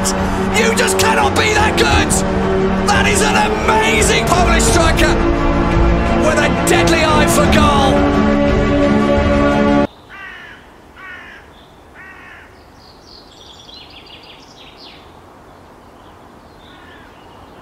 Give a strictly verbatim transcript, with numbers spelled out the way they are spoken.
it! You just cannot be that good! That is an amazing Polish striker with a deadly eye for goal.